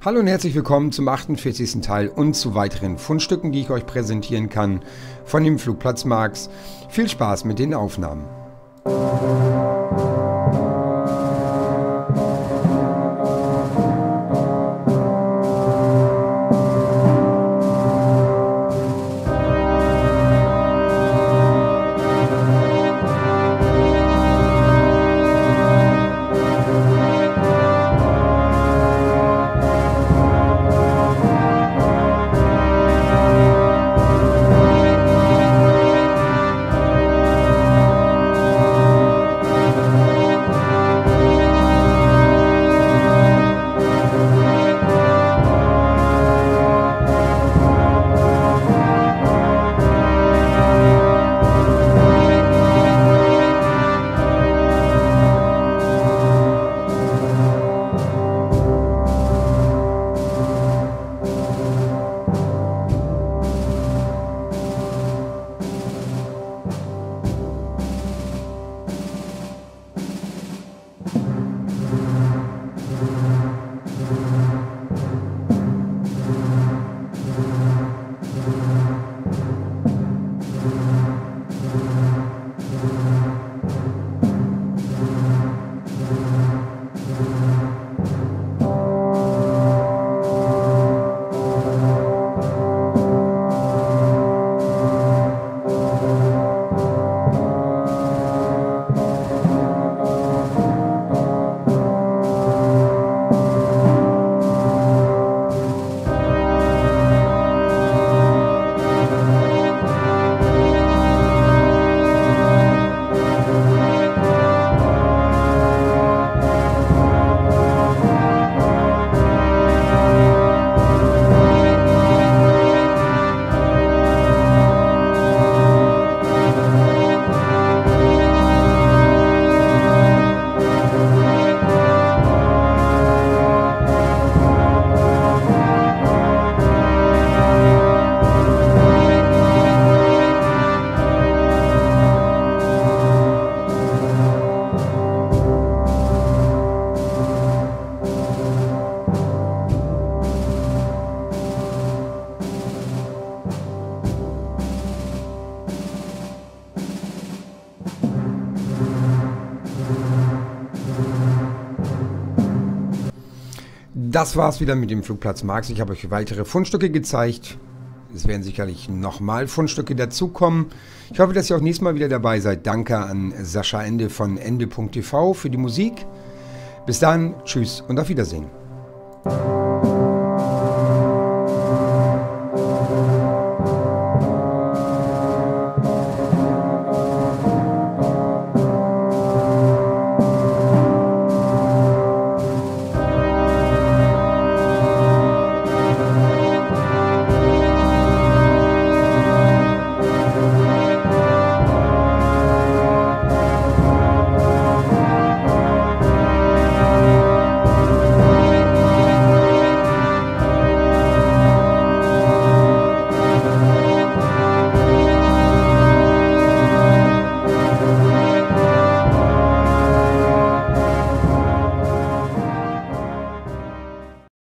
Hallo und herzlich willkommen zum 48. Teil und zu weiteren Fundstücken, die ich euch präsentieren kann von dem Flugplatz Marx. Viel Spaß mit den Aufnahmen. Das war's wieder mit dem Flugplatz Marx. Ich habe euch weitere Fundstücke gezeigt. Es werden sicherlich nochmal Fundstücke dazukommen. Ich hoffe, dass ihr auch nächstes Mal wieder dabei seid. Danke an Sascha Ende von ende.tv für die Musik. Bis dann, tschüss und auf Wiedersehen.